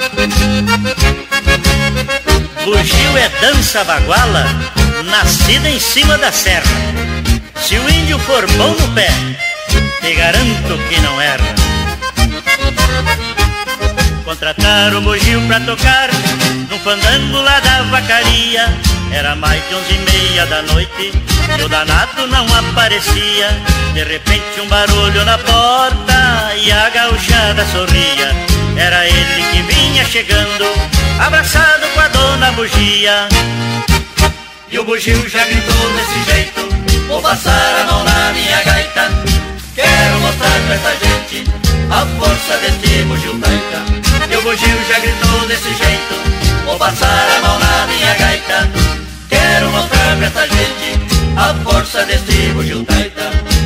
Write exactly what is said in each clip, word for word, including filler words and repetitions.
Bugio é dança baguala, nascida em cima da serra. Se o índio for bom no pé, te garanto que não erra. Contrataram o bugio pra tocar num fandango lá da vacaria. Era mais de onze e meia da noite e o danado não aparecia. De repente um barulho na porta e a gauchada sorria. Era ele que vinha chegando, abraçado com a dona bugia. E o bugio já gritou desse jeito: vou passar a mão na minha gaita, quero mostrar pra essa gente a força desse bugio taita. E o bugio já gritou desse jeito: vou passar a mão na minha gaita, quero mostrar pra essa gente a força desse bugio taita.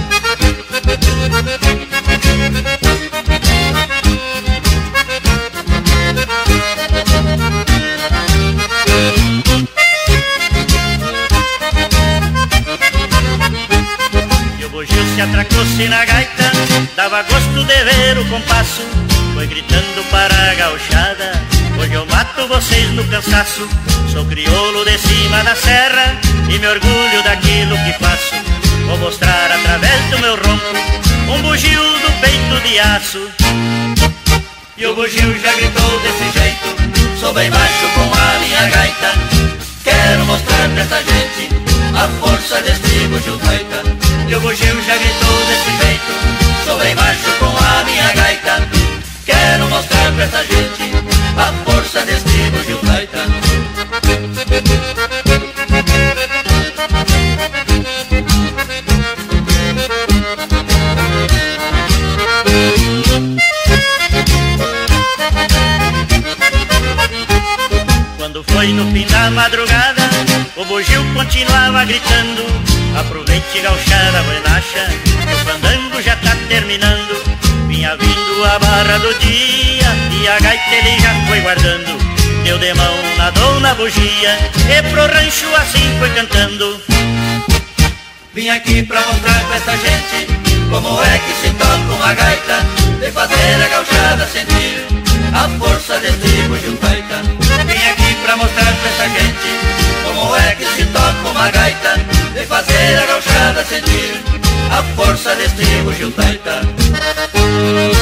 E o bugio se atracou-se na gaita, dava gosto de ver o compasso. Foi gritando para a gauchada: hoje eu mato vocês no cansaço. Sou crioulo de cima da serra e me orgulho daquilo que faço. Vou mostrar através do meu ronco um bugio do peito de aço. E o bugio já gritou desse jeito: sou bem baixo com a minha gaita, quero mostrar pra essa gente a força desse bugio taita. E o bugio já gritou desse jeito: sou bem baixo com a minha gaita, quero mostrar pra essa gente a força desse bugio taita. Quando foi no fim da madrugada, o bugio continuava gritando: aproveite, gauchada buenacha, que o fandango já tá terminando. Vinha vindo a barra do dia e a gaita ele já foi guardando. Deu de mão na dona bugia e pro rancho assim foi cantando: vim aqui pra mostrar pra essa gente como é que se toca uma gaita, de fazer a gauchada sentir a força desse bugio taita. Vim aqui pra mostrar pra essa gente como é que se toca uma gaita, de fazer a gauchada sentir a força desse bugio taita.